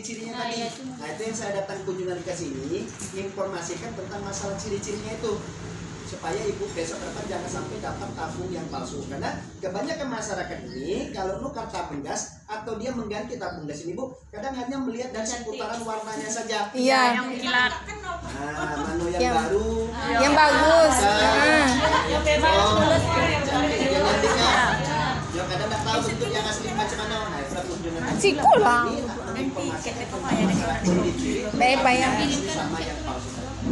ciri-cirinya tadi. Nah itu yang saya datang kunjungan ke sini, informasikan tentang masalah ciri-cirinya itu, supaya ibu besok depan jangan sampai dapat tabung yang palsu. Karena kebanyakan masyarakat ini kalau nukar tabung gas atau dia mengganti tabung gas ini bu, kadang hanya melihat dari seputaran warnanya saja. Iya. Yang kilat. Nah, mana yang baru, Yang bagus. Yang bebas lulus. yang nantinya. Ya kadang nggak tahu bentuk yang asli macam mana. Nah, itu kunjungan Si kulang. ini menginformasikan tentang masalah ciri-ciri Beba yang asli sama yang palsu.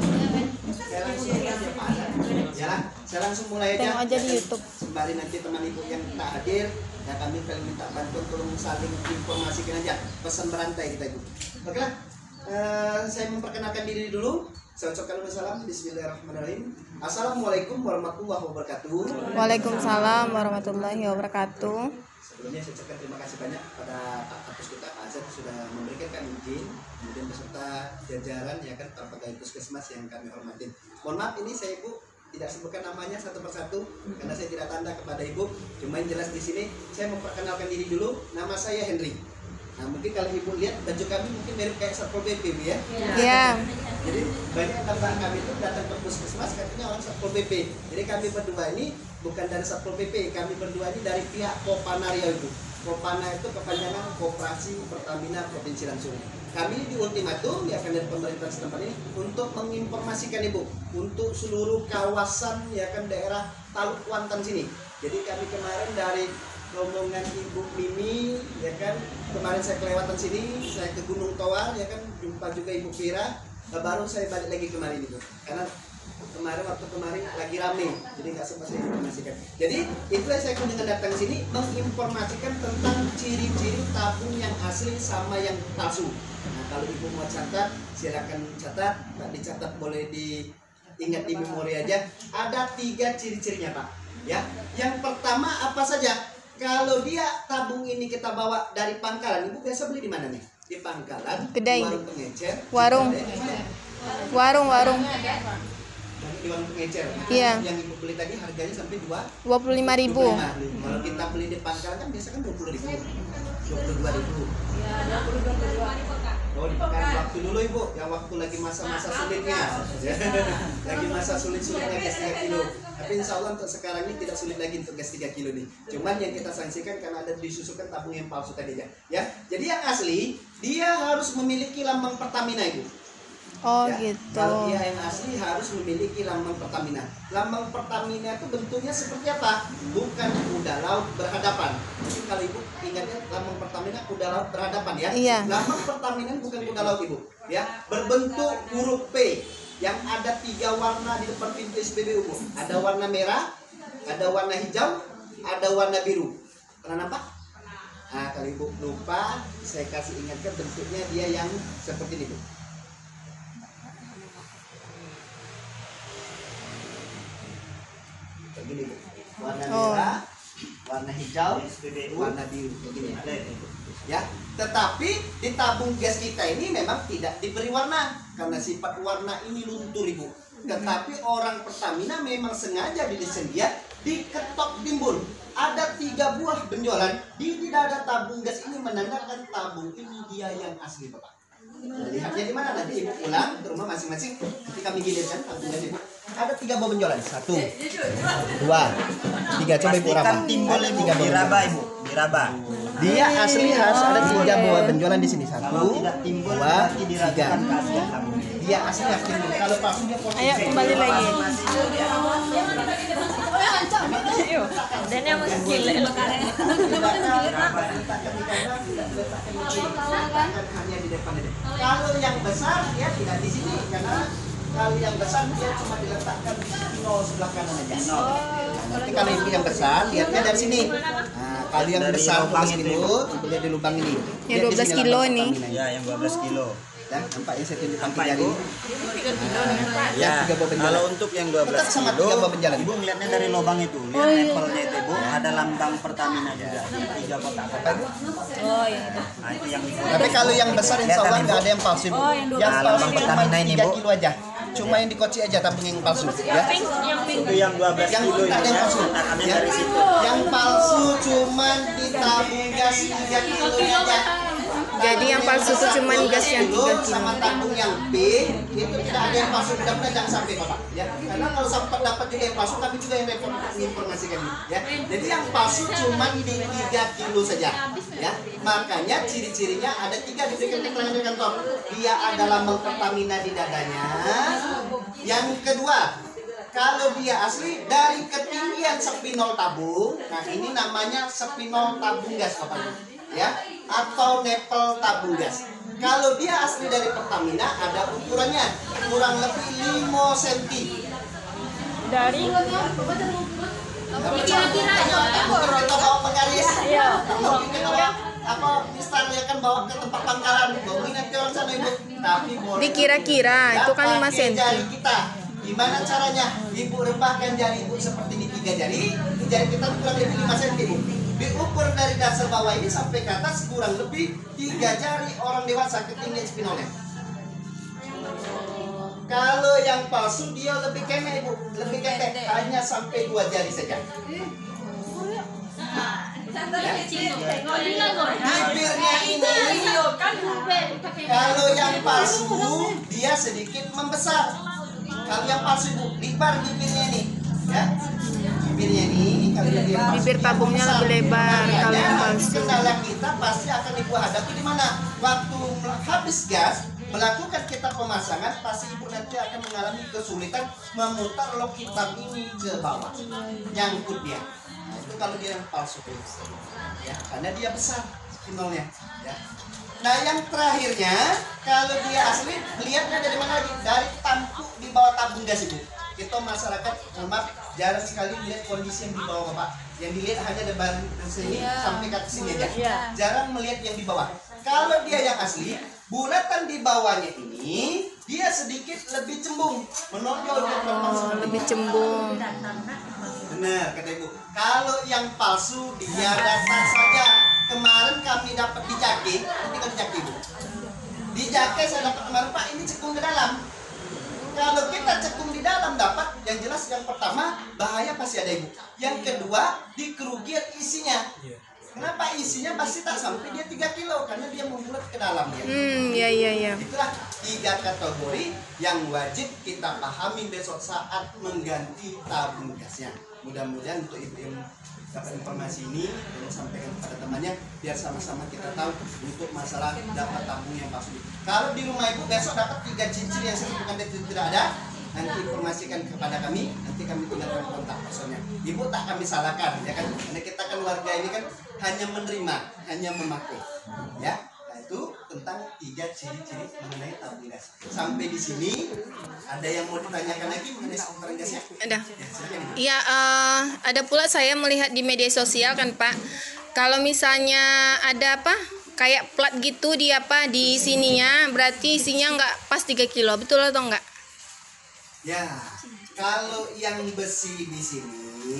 Saya langsung aja Pak. Ya lah, saya langsung mulai aja. Tengok aja di YouTube. Sembari nanti teman ibu yang tak hadir, ya kami akan minta bantuan tolong saling informasikan aja, pesan berantai kita ibu. Oke lah, saya memperkenalkan diri dulu. Saya ucapkan salam. Bismillahirrahmanirrahim. Assalamualaikum warahmatullahi wabarakatuh. Waalaikumsalam warahmatullahi wabarakatuh. Sebelumnya saya ucapkan terima kasih banyak pada Pak Kapus kita Pak Azad sudah memberikan kami izin, kemudian beserta jajaran ya kan pegawai puskesmas yang kami hormatin. Mohon maaf ini saya ibu tidak sebutkan namanya satu persatu karena saya tidak tanda kepada ibu. Cuma yang jelas di sini saya memperkenalkan diri dulu. Nama saya Henry. Nah mungkin kalau ibu lihat baju kami mungkin mirip kayak Satpol PP ya. Iya. Jadi banyak teman kami itu datang ke puskesmas katanya orang Satpol PP. Jadi kami berdua ini bukan dari Satpol PP, kami berdua ini dari pihak Kopana Riau itu. Kopana itu kepanjangan Koperasi Pertamina Provinsi Langsung. Kami di ultimatum ya kan dari pemerintah setempat ini untuk menginformasikan ibu untuk seluruh kawasan ya kan daerah Taluk Kuantan sini. Jadi kami kemarin dari rombongan Ibu Mimi ya kan kemarin saya kelewatan sini, saya ke Gunung Towar ya kan jumpa juga Ibu Vira, baru saya balik lagi kemarin itu karena waktu kemarin lagi rame jadi nggak sempat saya informasikan. Jadi itulah saya kunjungan datang ke sini menginformasikan tentang ciri-ciri tabung yang asli sama yang palsu. Nah kalau ibu mau catat silakan catat, tak dicatat boleh diingat di memori aja. Ada 3 ciri-cirinya Pak ya. Yang pertama apa saja? Kalau dia tabung ini kita bawa dari pangkalan, ibu biasa beli di mana nih? Di pangkalan, Kedai. warung pengecer, Warung. Warung. di warung pengecer. Iya. Yang ibu beli tadi harganya sampai 25.000. Kalau kita beli di pangkalan kan biasa kan 20.000, 22.000. Oh ditekan waktu dulu ibu, yang waktu lagi masa-masa sulitnya, lagi masa sulit-sulitnya gas 3 kilo. Tapi insya Allah untuk sekarang ini tidak sulit lagi untuk gas 3 kilo nih. Cuman yang kita sanksikan karena ada disusukan tabung yang palsu tadi ya. Jadi yang asli dia harus memiliki lambang Pertamina ibu. Oh Ya, gitu. kalau dia yang asli harus memiliki lambang Pertamina. Lambang Pertamina itu bentuknya seperti apa? Bukan kuda laut berhadapan. Mungkin kalau ibu ingatnya lambang Pertamina kuda laut berhadapan ya. Iya. Lambang Pertamina bukan kuda laut ibu. Ya, berbentuk huruf P yang ada 3 warna di depan pintu SPBU bu. Ada warna merah, ada warna hijau, ada warna biru. Pernah nampak? Nah, kalau ibu lupa, saya kasih ingatkan bentuknya dia yang seperti ini bu. Begini bu, warna merah, warna hijau, warna biru, begini ya. Tetapi di tabung gas kita ini memang tidak diberi warna karena sifat warna ini luntur ibu. Tetapi orang Pertamina memang sengaja didesain dia diketok timbun. Ada 3 buah benjolan di dada tabung gas ini menandakan tabung ini dia yang asli bapak. Lihatnya di mana nanti ibu pulang ke rumah masing-masing. Nanti kami gilirkan tabung gas ibu. Ada 3 buah benjolan. 1, 2, 3. Coba ibu raba. Timbul ibu, diraba ibu, diraba. Dia asli harus ada 3 buah benjolan di sini. 1, Kalau tidak timbul 2, berarti 3. diragukan keaslian tabung. Dia asli harus timbul. Kalau palsu dia posisi. Ayo kembali lagi. Dan yang meskil Hanya di depan ini. Kalau yang besar dia tidak di sini karena kalau yang besar dia cuma diletakkan di sebelah kanan aja. Nanti kalau ini yang besar lihatnya dari sini. Nah, kalau yang Dari besar lubang 12 itu, kilo itu lihat di lubang ini. Yang Lihat di 12 sini kilo lambang ini. Pertamina. Ya, yang 12 kilo. Ya, nampaknya saya tunjukkan Nampak, jari. Ibu? Ya, 3 buah benjolan. kalau untuk yang 12 Tetap sama kilo, 3 buah benjolan. ibu ngeliatnya dari lubang itu. Lihat labelnya itu ibu, ada lambang Pertamina juga di 3 kotak-kotak. Oh iya. Nah, itu yang ibu. Tapi kalau yang besar insya Allah nggak ada yang palsu Bu. Oh, yang 12 Yang Nah, palsu lambang cuma Pertamina ini, 3 Bu. kilo aja. Cuma yang dikoci aja tabung yang palsu ya. Yang pink. Itu yang 12 Yang kilo tak ada ini yang ya, palsu. cetakannya Ya. dari situ. Yang palsu cuma di tabung gas 3 kilo aja. Jadi yang palsu itu cuma gas yang 3 kilo. Sama tabung yang B itu tidak ada yang palsu, mudah-mudahan jangan sampai Bapak ya. Karena kalau sempat dapat juga yang palsu, kami juga yang informasikan ya. Jadi yang palsu cuma di 3 kilo saja ya. Makanya ciri-cirinya ada 3 diberikan keterangan di kantor. Dia ada lambang Pertamina di dadanya. Yang kedua, kalau dia asli dari ketinggian spinol tabung, nah ini namanya spinol tabung gas Bapak ya, atau nepel tabung gas. Kalau dia asli dari Pertamina ada ukurannya kurang lebih 5 cm. Dari Mungkin kita bawa penggaris. Iya. Mungkin kita bawa apa Mister ya kan bawa ke tempat pangkalan. Bawa nanti orang sana Ibu. Tapi boleh Dikira-kira itu kan 5 pakai cm. jari kita. Gimana caranya? Ibu rebahkan jari Ibu seperti ini 3 jari. Jari kita kurang lebih 5 cm Ibu. Diukur dari dasar bawah ini sampai ke atas kurang lebih 3 jari orang dewasa ketinggian spinolnya. Kalau yang palsu dia lebih pendek Ibu, lebih pendek, hanya sampai 2 jari saja. Bibirnya ini, kalau yang palsu dia sedikit membesar. Kalau yang palsu Ibu, lebar bibirnya ini, ya. Bibirnya ini, kalau yang dia palsu, Bibir dia tabungnya membesar. lebih lebar kalau yang Makanya, palsu. kendala kita pasti akan Ibu hadapi di mana? Waktu habis gas, melakukan kita pemasangan, pasti Ibu nanti akan mengalami kesulitan memutar lock hitam ini ke bawah, nyangkut dia. Nah, itu kalau dia yang palsu, ya, karena dia besar spinolnya. Ya. Nah yang terakhirnya, kalau dia asli, lihatnya dari mana lagi? Dari tampuk di bawah tabung gas itu. Kita masyarakat, maaf, jarang sekali melihat kondisi yang di bawah Bapak. Yang dilihat hanya dari sini sampai ke sini aja. Jarang melihat yang di bawah. Kalau dia yang asli, bulatan di bawahnya ini dia sedikit lebih cembung, menonjol ke depan seperti Lebih ini. cembung. Benar kata Ibu. Kalau yang palsu dia datar saja. Kemarin kami dapat di Jake, ini kan di Jake Ibu. Di Jake saya dapat kemarin Pak, ini cekung ke dalam. Kalau kita cekung di dalam dapat, yang jelas yang pertama bahaya pasti ada Ibu. Yang kedua di kerugian isinya. Kenapa isinya pasti tak sampai dia 3 kilo karena dia membulat ke dalam ya. Iya. Itulah 3 kategori yang wajib kita pahami besok saat mengganti tabung gasnya. Mudah-mudahan untuk ibu yang dapat informasi ini yang sampaikan kepada temannya biar sama-sama kita tahu untuk masalah dapat tabung yang palsu. Kalau di rumah ibu besok dapat 3 cincin yang sertifikat itu tidak ada, nanti informasikan kepada kami, nanti kami tinggalkan kontak personnya. Ibu tak kami salahkan, ya kan? Karena kita kan warga ini kan hanya menerima, hanya memakai, ya. Nah itu tentang 3 ciri-ciri mengenai tabung gas. Sampai di sini ada yang mau ditanyakan lagi mengenai seputaran gasnya? Ada. Ya, silakan, Ibu. Iya, ada pula saya melihat di media sosial kan Pak. Kalau misalnya ada apa? Kayak plat gitu di apa di sininya, berarti isinya nggak pas 3 kilo, betul atau enggak? Ya, kalau yang besi di sini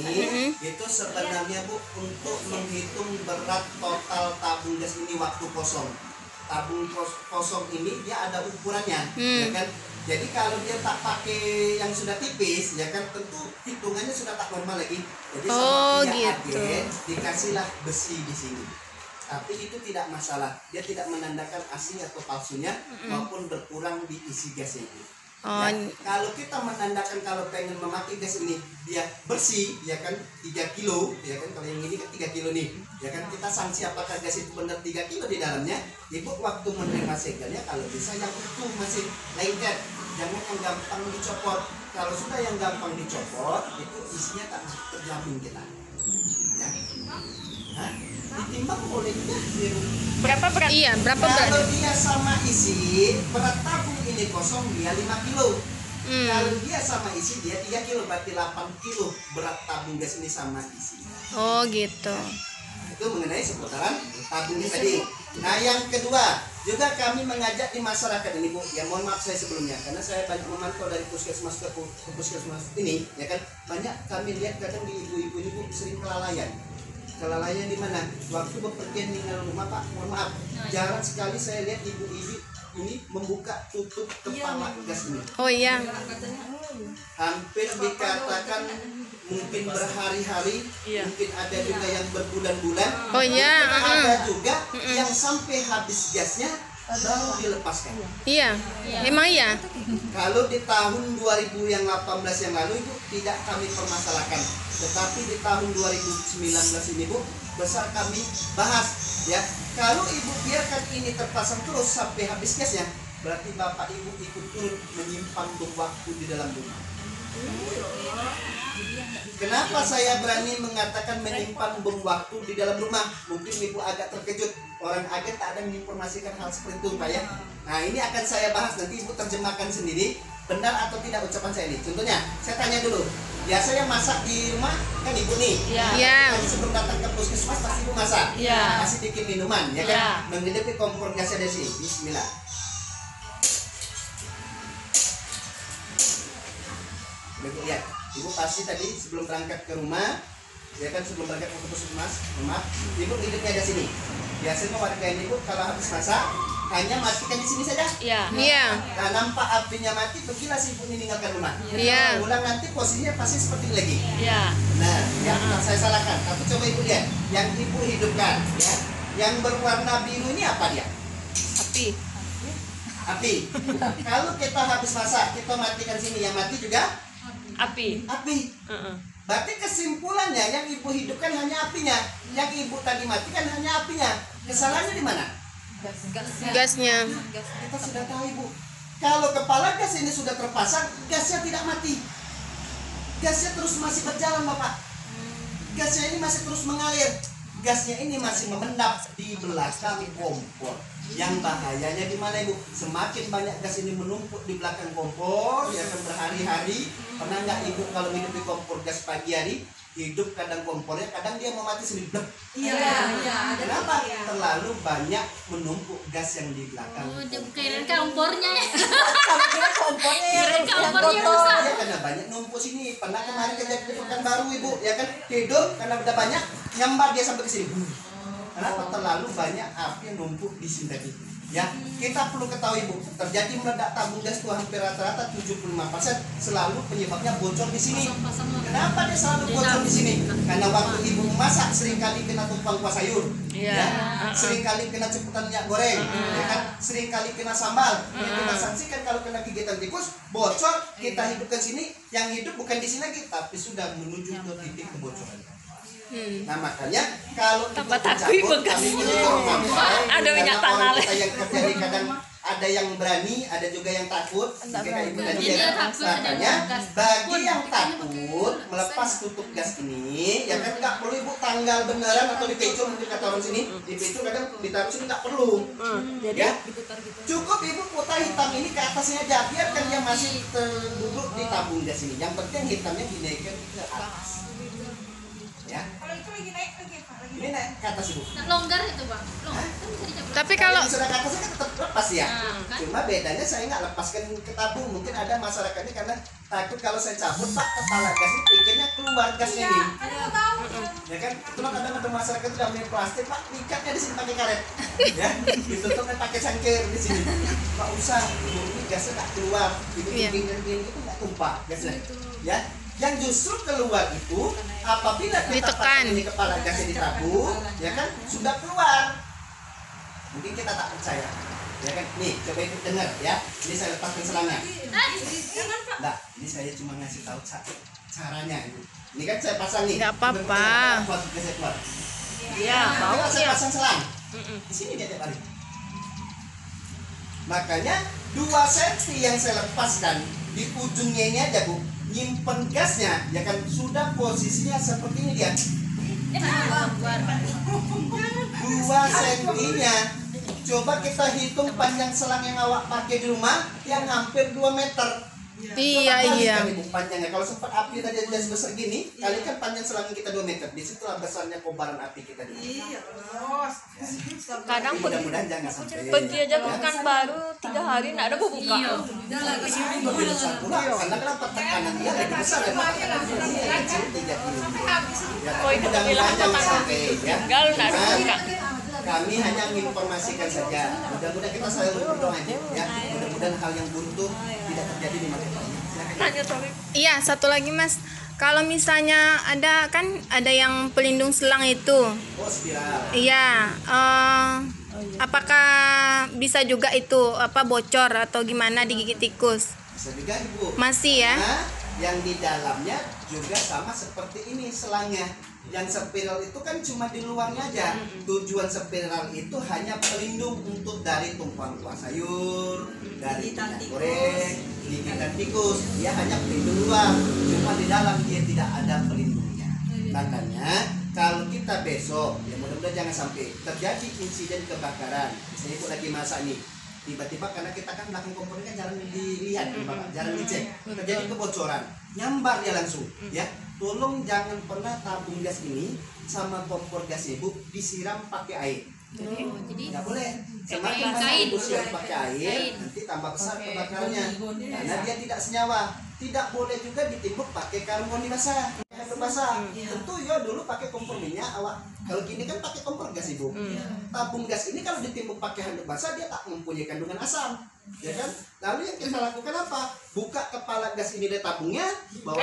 itu sebenarnya Bu untuk menghitung berat total tabung gas ini waktu kosong. Tabung kosong ini dia ada ukurannya, ya kan? Jadi kalau dia tak pakai yang sudah tipis, ya kan tentu hitungannya sudah tak normal lagi. Jadi sama pihak gitu. agen dikasihlah besi di sini. Tapi itu tidak masalah, dia tidak menandakan asli atau palsunya maupun berkurang di isi gasnya itu. Ya, kalau kita menandakan kalau pengen memakai gas ini dia bersih ya kan 3 kilo ya kan, kalau yang ini kan 3 kilo nih ya kan, kita sanksi apakah gas itu benar 3 kilo di dalamnya. Ibu waktu menerima segelnya kalau bisa yang utuh masih lengket, jangan yang gampang dicopot. Kalau sudah yang gampang dicopot itu isinya tak terjamin kita ya. Nah, ditimbang bolehnya berapa berat? Iya, berapa kalau berat? dia sama isi berat tabung ini kosong dia 5 kilo. Kalau dia sama isi dia 3 kilo, berarti 8 kilo berat tabung gas ini sama isi. Oh gitu. Nah, itu mengenai seputaran tabung gas tadi. Nah yang kedua juga kami mengajak di masyarakat ini Bu, ya mohon maaf saya sebelumnya karena saya banyak memantau dari puskesmas ke puskesmas ini ya kan, banyak kami lihat kadang di ibu-ibu ini Bu sering kelalaian. Kelalaian di mana? Waktu bepergian tinggal rumah Pak, mohon maaf, jarang sekali saya lihat ibu-ibu ini membuka tutup kepala gas ini. Oh iya. Hampir dikatakan mungkin berhari-hari, Iya. mungkin ada juga yang berbulan-bulan. Oh iya, Ada juga yang sampai habis gasnya baru dilepaskan. Iya, emang iya. Kalau di tahun 2018 yang lalu Ibu tidak kami permasalahkan, tetapi di tahun 2019 ini Bu besar kami bahas ya. Kalau Ibu biarkan ini terpasang terus sampai habis gasnya, berarti Bapak Ibu ikut turut menyimpan bom waktu di dalam rumah. Kenapa saya berani mengatakan menyimpan bom waktu di dalam rumah? Mungkin Ibu agak terkejut. Orang agen tak ada menginformasikan hal seperti itu, Pak ya. Nah, ini akan saya bahas nanti Ibu terjemahkan sendiri benar atau tidak ucapan saya ini. Contohnya, saya tanya dulu. Biasanya masak di rumah kan Ibu nih. Iya. Kan sebelum datang ke puskesmas pasti Ibu masak. Iya. Kasih dikit minuman, ya kan? Iya. Menghidupi kompor gasnya dari sini. Bismillah. Ibu lihat, Ibu pasti tadi sebelum berangkat ke rumah, ya kan sebelum berangkat ke puskesmas, rumah, Ibu hidupnya ada sini. Biasanya warga ini Ibu kalau habis masak hanya matikan di sini saja. Iya. Iya. Nah, nampak apinya mati, pergilah si Ibu ini meninggalkan rumah. Iya. Ulang nanti posisinya pasti seperti ini lagi. Iya. Nah, yang saya salahkan. Tapi coba Ibu lihat, yang Ibu hidupkan, ya, yang berwarna biru ini apa dia? Api. Api. Kalau kita habis masak, kita matikan sini, yang mati juga Api. api. Berarti kesimpulannya yang Ibu hidupkan hanya apinya, yang Ibu tadi matikan hanya apinya. Kesalahannya di mana? Gasnya. Kita sudah tahu Ibu. Kalau kepala gas ini sudah terpasang, gasnya tidak mati. Gasnya terus masih berjalan Bapak. Gasnya ini masih terus mengalir. Gasnya ini masih memendap di belakang kompor. Yang bahayanya di mana Ibu? Semakin banyak gas ini menumpuk di belakang kompor, ya akan berhari-hari. Pernah nggak Ibu kalau hidup di kompor gas pagi hari, hidup kadang kompornya, kadang dia mau mati sendiri. Blek. Iya. Kenapa? Terlalu banyak menumpuk gas yang di belakang. Kirain kompornya ya. Kompornya Kirain kompornya rusak. Ya karena banyak numpuk sini. Pernah kemarin kejadian di Pekanbaru Ibu, ya kan hidup karena udah banyak nyambar dia sampai ke sini. Kenapa? Terlalu banyak api yang numpuk di sini tadi. Ya, kita perlu ketahui Bu, terjadi meledak tabung gas itu hampir rata-rata 75% selalu penyebabnya bocor di sini. Kenapa dia selalu bocor di sini? Karena waktu Ibu memasak seringkali kena tumpang kuah sayur. Iya. Ya, seringkali kena ceputan minyak goreng, ya kan? Seringkali kena sambal. Yang kita saksikan kalau kena gigitan tikus, bocor, kita hidupkan sini, yang hidup bukan di sini lagi, tapi sudah menuju ke titik kebocoran. Nah makanya kalau itu Tambah takut tercampur, bekas. kami menutup Ada minyak karena tanah orang kita yang kerja di kadang ada yang berani, ada juga yang takut. Mungkin kayak Ibu tadi ya kan? Makanya bagi yang takut melepas tutup gas ini, ya kan nggak perlu Ibu tanggal beneran atau dipecul, mungkin kata orang sini dipecul kadang ditaruh sini nggak perlu. Ya, cukup Ibu putar hitam ini ke atasnya aja, biarkan dia masih terduduk di tabung gas ini. Yang penting hitamnya dinaikkan ke atas. Ya. Kalau itu lagi naik lagi Pak. Ini naik ke atas Ibu. Longgar itu Bang. Kan bisa dicabut. Tapi kalau Yang sudah ke atasnya kan tetap lepas ya. Nah, kan? Cuma bedanya saya nggak lepaskan ke tabung. Mungkin ada masyarakatnya karena takut kalau saya cabut Pak kepala gas ini pikirnya keluar gasnya ini. Ada tahu. Ya kan? Itulah kadang ada masyarakat itu punya plastik Pak, ikatnya di sini pakai karet. Ya, ditutupnya pakai cangkir di sini. Nggak usah, ini gasnya nggak keluar. Ini Iya. dinding itu nggak tumpah gasnya. Ya, yang justru keluar itu apabila kita Ditekan. pakai ini kepala gasnya ditabung, ya kan sudah keluar. Mungkin kita tak percaya, ya kan? Nih, coba ikut dengar ya. Ini saya lepaskan selangnya. Jangan Pak. Nah, ini saya cuma ngasih tahu caranya ini. Ini kan saya pasang nih. Nggak apa-apa. Buat saya keluar. Iya, bau Tengok, saya ya. pasang selang. Di sini dia tiap hari. Makanya 2 cm yang saya lepaskan di ujungnya ini aja Bu, nyimpen gasnya, ya kan sudah posisinya seperti ini dia. 2 cm-nya. Coba kita hitung panjang selang yang awak pakai di rumah yang hampir 2 meter. iya Coba iya. kalikan Ibu panjangnya. Kalau sempat api tadi aja sebesar gini, kalikan panjang selangnya kita 2 meter. Disitulah besarnya kobaran api kita di rumah. Kadang Mudah-mudahan jangan sampai. pergi aja ke Pekanbaru 3 hari nggak ada buka. Lebih besar pula, karena kenapa tekanan dia lebih besar ya Pak? Ini yang kecil 3 kilo. Ya, Oh, itu mudah-mudahan bilang jangan apa? sampai ya. Tinggal nggak ada Nah, buka. kami hanya menginformasikan saja. Mudah-mudahan kita selalu berdoa aja ya. Mudah-mudahan hal yang buntu tidak terjadi di masa depan. Silakan. Tanya sorry. Iya, satu lagi Mas. Kalau misalnya ada yang pelindung selang itu. Oh, spiral. Iya, apakah bisa juga itu bocor atau gimana digigit tikus? Bisa juga Ibu. Masih ya? Nah, yang di dalamnya juga sama seperti ini selangnya. Yang spiral itu kan cuma di luarnya aja. Tujuan spiral itu hanya pelindung untuk dari tumpuan kuah sayur, dari minyak goreng, gigitan tikus. Dia hanya pelindung luar, cuma di dalam dia tidak ada pelindungnya. Makanya kalau kita besok, ya mudah-mudahan jangan sampai terjadi insiden kebakaran. Misalnya Ibu lagi masak nih, tiba-tiba karena kita kan belakang kompor kan jarang dilihat, jarang dicek, terjadi kebocoran, nyambar dia langsung, ya. Tolong jangan pernah tabung gas ini sama kompor gas Ibu disiram pakai air. Jadi Nggak boleh. Semakin kain. banyak Ibu siram pakai air, nanti tambah besar kebakarannya. Karena dia tidak senyawa. Tidak boleh juga ditimbuk pakai karbon basah. Karbon basah. Tentu ya dulu pakai kompor minyak awak. Kalau gini kan pakai kompor gas Ibu. Tabung gas ini kalau ditimbuk pakai handuk basah dia tak mempunyai kandungan asam. Ya kan? Lalu yang kita lakukan apa? Buka kepala gas ini dari tabungnya, bawa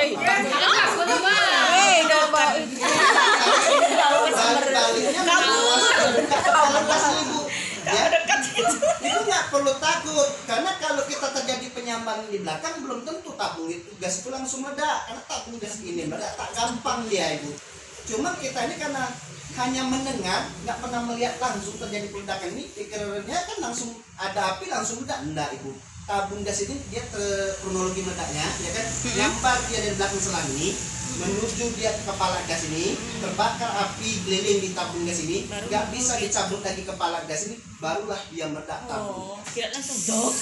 baliknya buka kepala gas Ibu. Ya, itu nggak perlu takut karena kalau kita terjadi penyambaran di belakang belum tentu tabung itu gas itu langsung meledak karena tabung gas ini meledak tak gampang dia Ibu. Cuma kita ini karena hanya mendengar nggak pernah melihat langsung terjadi peledakan ini, pikirannya kan langsung ada api langsung meledak. Enggak Ibu, tabung gas ini dia kronologi meledaknya ya kan, nyambar dia dari belakang selang ini menuju dia ke kepala gas ini, terbakar api keliling di tabung gas ini, nggak bisa dicabut lagi kepala gas ini, barulah dia meledak tabung. Kira langsung dok.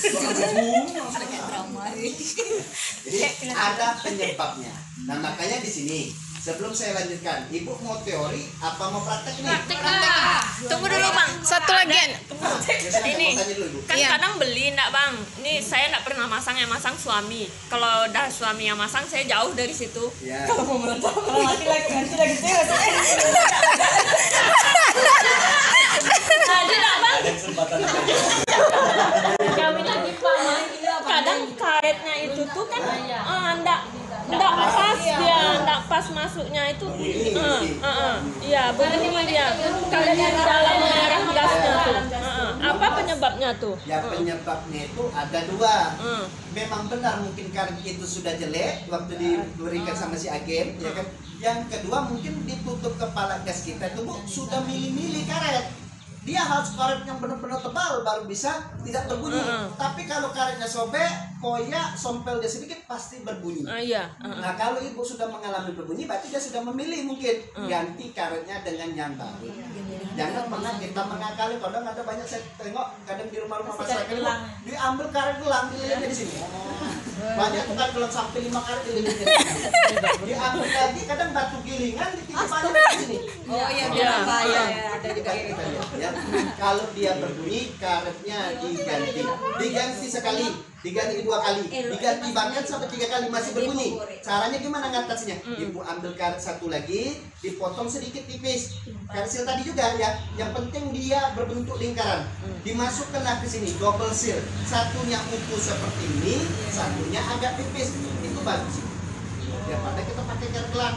Jadi ada penyebabnya. Nah makanya di sini sebelum saya lanjutkan, Ibu mau teori apa mau praktek nih? praktek lah. Tunggu dulu bang. Satu lagi. Ini. Tanya dulu Ibu. Kan Iya. kadang beli enggak bang. Ini saya enggak pernah masang, yang masang suami. Kalau udah suami yang masang saya jauh dari situ. Ya. Kalau mau meledak, kalau mati lagi Ada enggak bang? Kami lagi paman. Kadang karetnya itu tuh kan enggak pas dia, enggak pas masuknya itu. Iya, bunyi dia. Kalau yang di dalam merah gasnya tuh. Apa penyebabnya tuh? Ya penyebabnya itu ada dua. Hmm. Memang benar mungkin karet itu sudah jelek waktu diberikan sama si agen, ya kan. Yang kedua mungkin ditutup kepala gas kita itu Bu sudah milih-milih karet. Dia harus karet yang benar-benar tebal baru bisa tidak berbunyi. Tapi kalau karetnya sobek, koyak, sompel dia sedikit pasti berbunyi. Iya. Nah kalau Ibu sudah mengalami berbunyi, berarti dia sudah memilih mungkin ganti karetnya dengan yang baru. Jangan pernah kita mengakali. Kadang ada banyak saya tengok, kadang di rumah-rumah masyarakat itu diambil karet gelang dililitnya di sini. Banyak tuh karet gelang sampai 5 karet dililitnya. Diambil lagi, kadang batu gilingan dititip di sini. Oh iya, Ada juga kita lihat ya. Kalau dia berbunyi, karetnya diganti sekali, diganti 2 kali, diganti bahkan sampai 3 kali masih berbunyi. Caranya gimana ngatasinya? Ibu ambil karet satu lagi, dipotong sedikit tipis. Karet seal tadi juga ya. Yang penting dia berbentuk lingkaran. Dimasukkanlah ke sini double seal. Satunya utuh seperti ini, satunya agak tipis. Itu bagus. Daripada kita pakai karet gelang.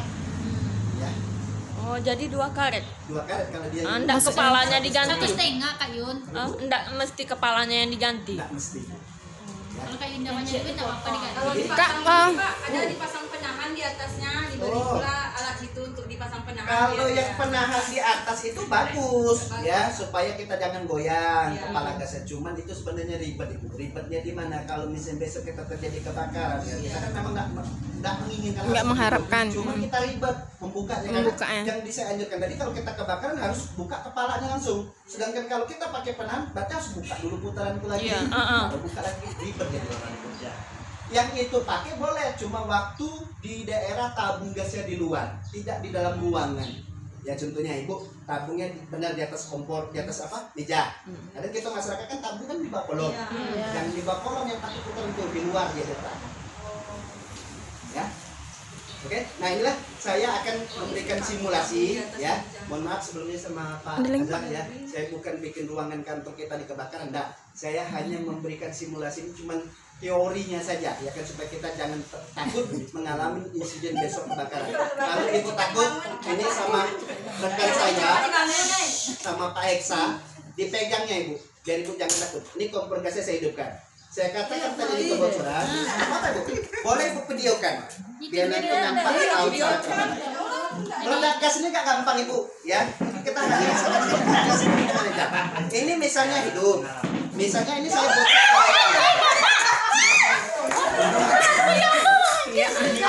Ya, Oh, jadi 2 karet. 2 karet kalau dia. Enggak kepalanya diganti. 1,5 Kak Yun. Enggak mesti kepalanya yang diganti. Nggak mesti. Kalau Kak Yun namanya itu enggak apa-apa diganti. Kalau Jadi, dipasang Kak, Pak, ada dipasang penahan di atasnya, diberi Oh. pula alat itu untuk dipasang penahan. Kalau biar yang dia- penahan di atas itu bagus ya supaya kita jangan goyang Iya. kepala gasnya. Cuman itu sebenarnya ribet itu. Ribetnya di mana kalau misalnya besok kita terjadi kebakaran ya kita kan memang nggak menginginkan Nggak langsung. mengharapkan. Cuma kita ribet membukanya. Karena Membukanya. yang saya anjurkan tadi kalau kita kebakaran harus buka kepalanya langsung. Sedangkan kalau kita pakai penahan berarti harus buka dulu putaran itu lagi. Iya, Kalau buka lagi ribet ya orang kerja. Yang itu pakai boleh cuma waktu di daerah tabung gasnya di luar, tidak di dalam ruangan. Ya contohnya Ibu, tabungnya benar di atas kompor, di atas apa? Meja. Kadang kita masyarakat kan tabung kan di bawah kolong. Yang di bawah kolong yang pakai putar itu di luar dia letak. Ya. Oke, nah inilah saya akan memberikan simulasi ya. Mohon maaf sebelumnya sama Pak Azhar ya. Saya bukan bikin ruangan kantor kita di kebakaran, enggak. Saya hanya memberikan simulasi ini cuman teorinya saja ya kan, supaya kita jangan takut mengalami insiden besok kebakaran. Kalau ibu takut, ini sama rekan saya sama Pak Eksa dipegangnya ibu, biar ibu jangan takut. Ini kompor gasnya saya hidupkan. Saya katakan tadi di kebocoran, apa bu? Boleh ibu videokan, biar nanti nampak tahu cara kerja. Meledak gas ini gak gampang ibu, ya. Kita nggak bisa gas ini meledak. Ini misalnya hidup, misalnya ini saya bocor. Ya,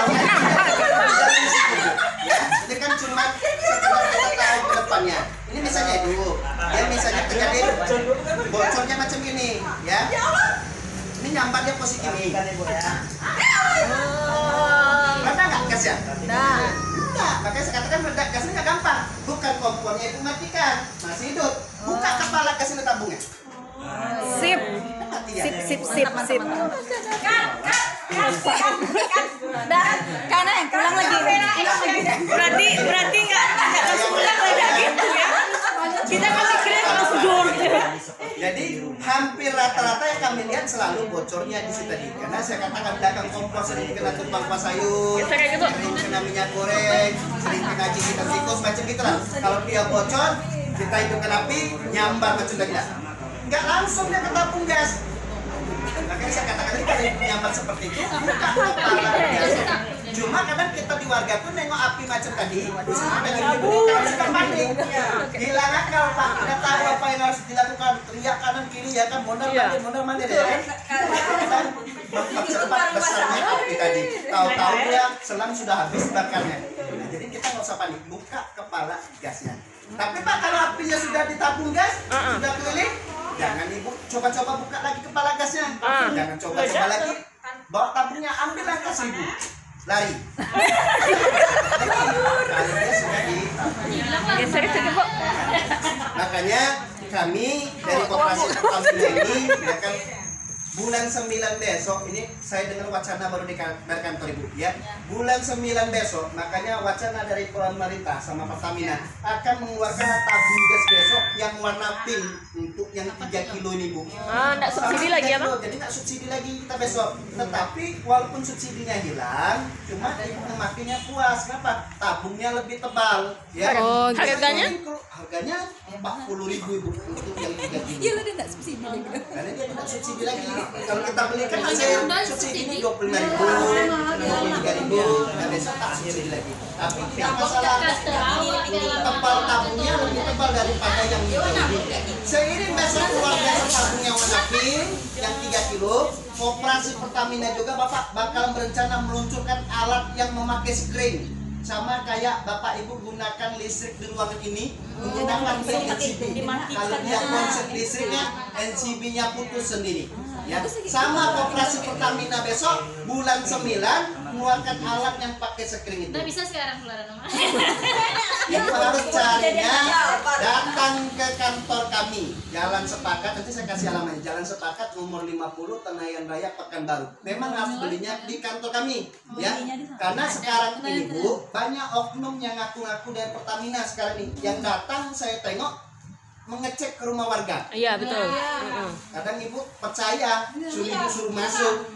ini kan cuma sekedar kita tahu ke depannya. Ini misalnya hidup, ya misalnya terjadi bocornya macam gini, ya. Ini nyambarnya posisi ini. Meledak nggak gas ya? Enggak. Makanya saya katakan meledak gas ini nggak gampang. Bukan kompornya itu matikan, masih hidup. Buka kepala gas ini tabungnya. Sip. Sip. Kanan, ulang lagi. Berarti nggak langsung ulang ledak gitu ya? Kita masih kira langsung dor. Jadi hampir rata-rata yang kami lihat selalu bocornya di situ tadi. Karena saya katakan belakang kompor sering kena tumpang pas sayur, sering kena minyak goreng, sering kena gigitan tikus macam gitu lah. Kalau dia bocor, kita hidupkan api, nyambar macam tadi lah. Nggak langsung dia ke tabung gas. Makanya saya katakan tadi kalau nyambar seperti itu, bukan kepala biasa. Cuma kadang kita di warga pun nengok api macam tadi, di sini ada yang sudah panik, hilang akal Pak, tidak tahu apa yang harus dilakukan, teriak kanan kiri ya kan, mondar mandir ya kan, mempercepat besarnya api tadi. Tahu-tahu ya selang sudah habis bakarnya. Nah, jadi kita nggak usah panik, buka kepala gasnya. Tapi Pak kalau apinya sudah di tabung gas, sudah keliling, jangan ibu coba-coba buka lagi kepala gasnya, jangan coba-coba lagi bawa tabungnya, ambil gas ibu. Lari. Kalau dia sudah di makanya kami dari Koperasi Pertamina ini akan bulan 9 besok ini saya dengar wacana baru dari kantor ibu ya. Bulan 9 besok makanya wacana dari pemerintah sama Pertamina akan mengeluarkan tabung gas besok yang warna pink untuk yang 3 kilo ini bu. Enggak subsidi lagi ya Bang? Jadi nggak subsidi lagi kita besok. Tetapi walaupun subsidinya hilang, cuma ibu memakainya puas. Kenapa? Tabungnya lebih tebal. Ya. Oh, harganya? Harganya 40.000 ibu untuk yang 3 kilo. Iya, lo dia enggak subsidi lagi. Karena dia tidak subsidi lagi. Kalau kita belikan aja subsidi 25.000, 23.000, nah besok tak subsidi lagi. Tapi tidak masalah. Tebal tabungnya lebih tebal daripada yang ini. Seiring besok keluar besok tabungnya warna pink yang 3 kilo, Koperasi Pertamina juga Bapak bakal berencana meluncurkan alat yang memakai screen. Sama kayak Bapak Ibu gunakan listrik di ruangan ini menggunakan NCB. Kalau dia konsep listriknya, NCB-nya putus sendiri. Ya, sama Koperasi Pertamina besok bulan 9 mengeluarkan alat yang pakai screen itu. Nggak bisa sekarang keluaran nama. Ibu harus carinya datang ke kantor kami Jalan Sepakat, nanti saya kasih alamatnya, Jalan Sepakat nomor 50 Tenayan Raya Pekanbaru. Memang harus belinya di kantor kami ya, karena sekarang ini Bu banyak oknum yang ngaku-ngaku dari Pertamina sekarang ini yang datang saya tengok mengecek ke rumah warga. Iya betul. Kadang ibu percaya, suruh masuk,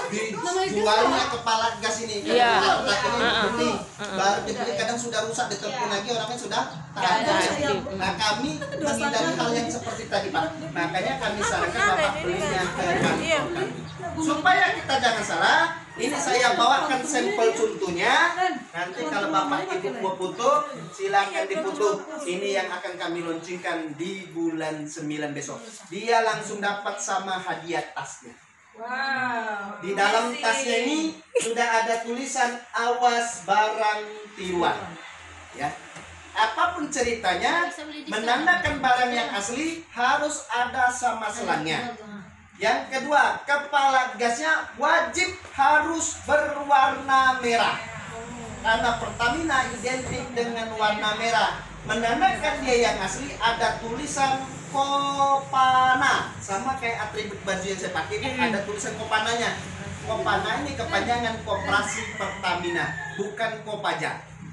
dijualnya kepala gas ini. Iya. Beli, baru dibeli kadang sudah rusak, ditelepon lagi orangnya sudah tak ada. Nah kami menghindari hal yang seperti tadi Pak. Makanya kami sarankan Bapak belinya ke kantor kami. Supaya kita jangan salah, ini saya bawakan sampel contohnya. Nanti kalau Bapak Ibu mau foto, silakan difoto. Ini yang akan kami launchingkan di bulan 9 besok. Dia langsung dapat sama hadiah tasnya. Wow. Di dalam tasnya ini sudah ada tulisan awas barang tiruan. Ya. Apapun ceritanya, menandakan barang yang asli harus ada sama selangnya. Yang kedua, kepala gasnya wajib harus berwarna merah. Karena Pertamina identik dengan warna merah. Menandakan dia yang asli ada tulisan Kopana. Sama kayak atribut baju yang saya pakai, ada tulisan Kopananya. Kopana ini kepanjangan Koperasi Pertamina, bukan Kopaja.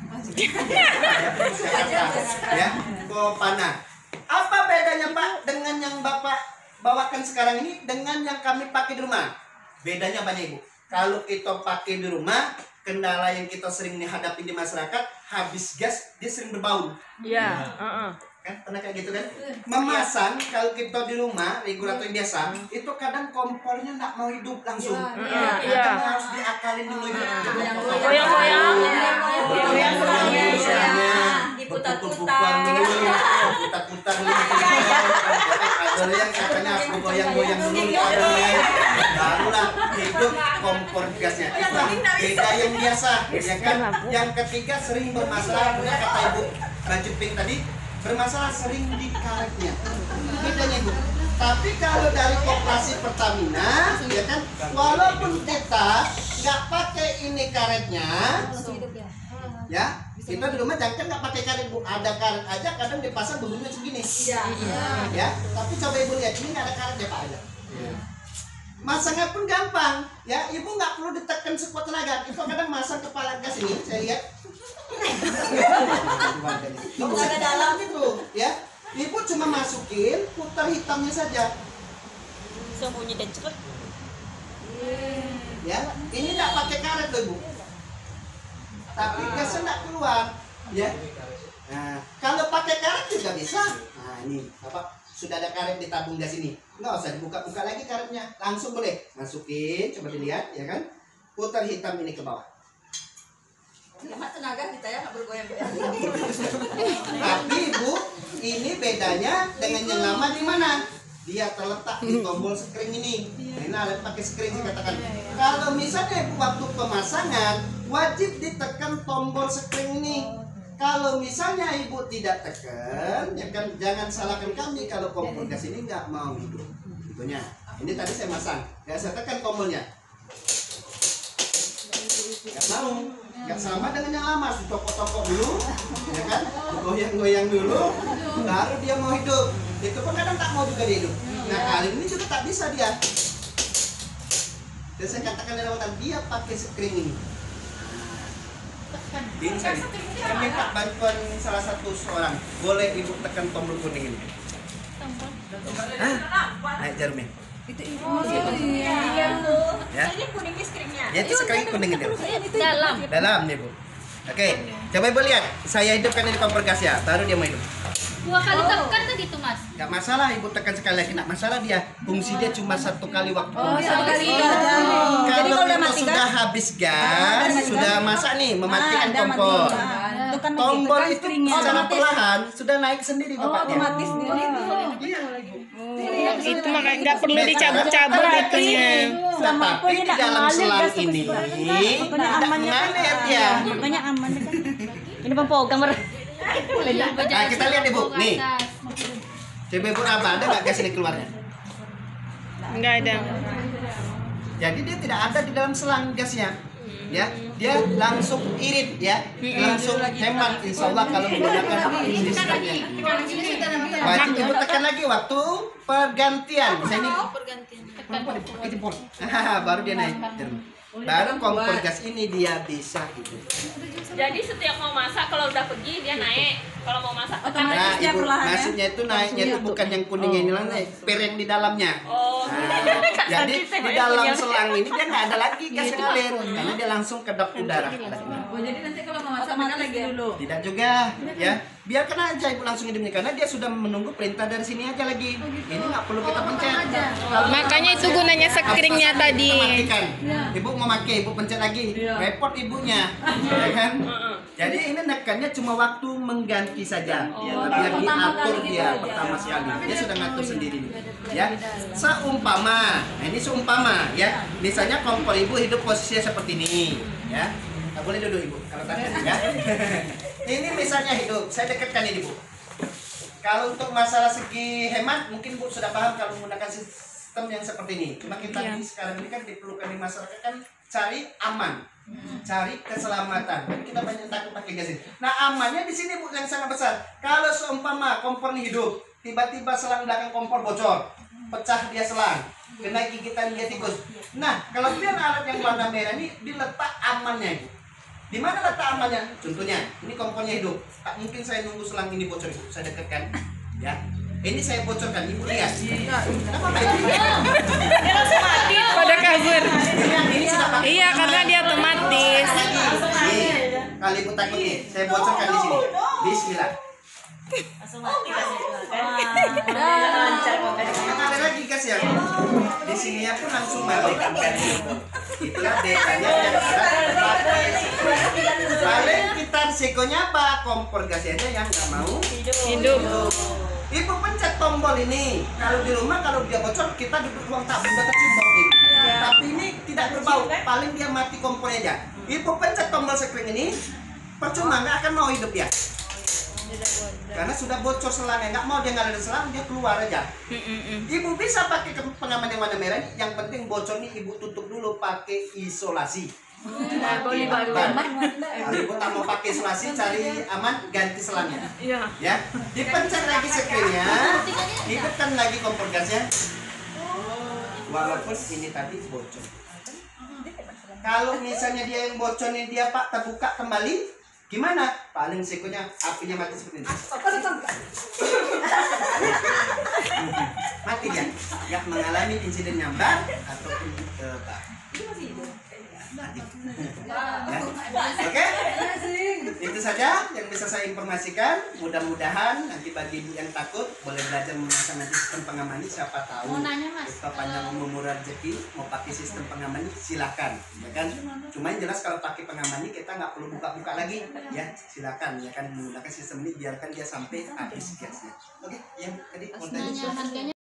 Ya, Kopana. Apa bedanya Pak dengan yang Bapak bawakan sekarang ini dengan yang kami pakai di rumah? Bedanya banyak Ibu. Kalau kita pakai di rumah, kendala yang kita sering dihadapi di masyarakat, habis gas dia sering berbau. Iya. Kan pernah kayak gitu kan? Memasang kalau kita di rumah regulator biasa itu kadang kompornya nggak mau hidup langsung. Kadang harus diakalin dulu itu. Goyang-goyang. Diputar-putar. Putar-putar dulu. Ada yang katanya harus goyang-goyang dulu barulah hidup kompor gasnya. Itu beda yang biasa, ya kan? Yang ketiga sering bermasalah, benar kata Ibu Baju Pink tadi, bermasalah sering di karetnya. Bedanya Ibu. Tapi kalau dari Koperasi Pertamina, ya kan, walaupun kita nggak pakai ini karetnya, ya, kita di rumah jangan nggak pakai karet Bu, ada karet aja, kadang dipasang begini segini. Ya, tapi coba Ibu lihat ini nggak ada karet ya Pak aja. Masangnya pun gampang, ya, Ibu nggak perlu ditekan sekuat tenaga. Itu kadang masang kepala gas ini, saya lihat. Tenaga dalam itu, ya. Ibu cuma masukin, putar hitamnya saja. Sembunyi dan cepet. Ya, ini nggak pakai karet loh Ibu. Tapi gasnya nggak keluar, ya. Nah, kalau pakai karet juga bisa. Nah, ini apa? Sudah ada karet di tabung gas ini. Nggak usah dibuka-buka lagi karetnya, langsung boleh masukin. Coba dilihat, ya kan? Putar hitam ini ke bawah. Hemat tenaga kita ya, nggak bergoyang-goyang. Tapi Ibu, ini bedanya dengan yang lama di mana? Dia terletak di tombol skring ini. Nah, ini alat pakai skring saya katakan. Kalau misalnya Ibu waktu pemasangan wajib ditekan tombol skring ini. Kalau misalnya Ibu tidak tekan, ya kan, jangan salahkan kami kalau kompor gas ini nggak mau hidup. Itunya. Ini tadi saya masang, ya saya tekan tombolnya. Nggak mau. Nggak sama dengan yang lama, harus ditokok-tokok dulu, ya kan, goyang-goyang dulu, baru dia mau hidup. Itu pun kadang tak mau juga dia hidup. Nah, kali ini juga tak bisa dia. Dan saya katakan dalam waktu dia pakai skring ini. Ini saya minta bantuan salah satu seorang. Boleh Ibu tekan tombol kuning ini. Naik jarumnya. Iya tuh. Ya. Ini kuning skringnya. Ya, itu skring kuning itu. Dalam. Nih Bu. Oke, coba Ibu lihat. Saya hidupkan ini kompor gas ya, baru dia mau hidup. 2 kali tekan tadi tuh Mas. Nggak masalah Ibu tekan sekali lagi, nggak masalah dia. Fungsi dia cuma 1 kali waktu. Sekali Kalau kita sudah habis gas, sudah masak nih, mematikan kompor. Tombol itu secara perlahan sudah naik sendiri bapaknya. Iya. Itu makanya nggak perlu dicabut-cabut itunya. Tetapi di dalam selang ini tidak mengalir ya. Pokoknya aman kan. Ini pempogang ber. Nah, kita lihat Ibu, nih. Coba Ibu apa ada nggak gas ini keluarnya? Nggak ada. Jadi dia tidak ada di dalam selang gasnya, ya. Dia langsung irit, ya, langsung hemat. Insya Allah kalau menggunakan sistemnya. Wajib Ibu tekan lagi waktu pergantian. Saya ini Pergantian. baru dia naik. Baru kompor gas ini dia bisa hidup. Jadi setiap mau masak kalau udah pergi dia naik. Kalau mau masak tekan Nah, lagi. Ibu, maksudnya itu naiknya itu bukan yang kuningnya ini lah, pereng di dalamnya. Oh. Nah, jadi di dalam selang ini dia nggak ada lagi gas ngalir karena dia langsung kedap udara. Oh, jadi nanti kalau mau masak makan lagi dulu. Tidak juga, ya. Biarkan aja Ibu langsung hidupnya karena dia sudah menunggu perintah dari sini aja lagi. Ini nggak perlu kita pencet. Kalau Makanya itu gunanya skringnya apa-apa tadi. kita matikan. Ibu mau pakai, Ibu pencet lagi. Repot ibunya, ya kan? Jadi ini nekannya cuma waktu mengganti saja. Biar diatur dia pertama sekali. Dia sudah ngatur sendiri. Ya. Seumpama, nah ini seumpama ya. Misalnya kompor Ibu hidup posisinya seperti ini, ya. Nggak boleh duduk Ibu kalau takut ya. Ini misalnya hidup, saya dekatkan ini Bu. Kalau untuk masalah segi hemat, mungkin Bu sudah paham kalau menggunakan sistem yang seperti ini. Cuma kita sekarang ini kan diperlukan di masyarakat kan cari aman, cari keselamatan. Jadi kita banyak takut pakai gas ini. Nah amannya di sini Bu yang sangat besar. Kalau seumpama kompor ini hidup, tiba-tiba selang belakang kompor bocor, pecah dia selang, kena gigitan dia tikus. Nah, kelebihan alat yang warna merah ini diletak amannya itu. Di mana letak amannya? Contohnya, ini kompornya hidup. Tak mungkin saya nunggu selang ini bocor, Ibu. Saya dekatkan, ya. Ini saya bocorkan, Ibu lihat. Kenapa ini? Pada kabur. Ini sudah pakai. Iya, karena dia otomatis. Nih, kali Ibu takut nih, saya bocorkan di sini. Bismillah. Ada lagi kasih ya. Di sininya pun langsung balik. Itulah dekanya yang paling kita risikonya apa? Kompor gas aja yang nggak mau Hidup. Ibu pencet tombol ini. Kalau di rumah kalau dia bocor kita duduk ruang tamu udah kecil bau ini. Tapi ini tidak berbau. Paling dia mati kompornya aja. Ibu pencet tombol sekring ini, percuma nggak akan mau hidup ya. Karena sudah bocor selangnya, nggak mau dia nggak ada selang, dia keluar aja. Ibu bisa pakai pengaman yang warna merah ini. Yang penting bocor ini ibu tutup dulu pakai isolasi. Pakai bakar. Kalau ibu tak mau pakai isolasi, cari aman, ganti selangnya. Ya, dipencet lagi sekringnya, hidupkan lagi kompor gasnya. Walaupun ini tadi bocor. Kalau misalnya dia yang bocornya dia Pak terbuka kembali, gimana? Paling sikonya apinya mati seperti ini. Mati dia, nggak mengalami insiden nyambar ataupun terbakar. Ya. Oke, itu saja yang bisa saya informasikan. Mudah-mudahan nanti bagi ibu yang takut boleh belajar memasang nanti sistem pengaman ini. Siapa tahu kita panjang umur rezeki mau pakai sistem pengaman ini silakan, ya kan? Cuma yang jelas kalau pakai pengaman ini kita nggak perlu buka-buka lagi, ya silakan ya kan menggunakan sistem ini biarkan dia sampai habis gasnya. Oke, yang tadi mau tanya.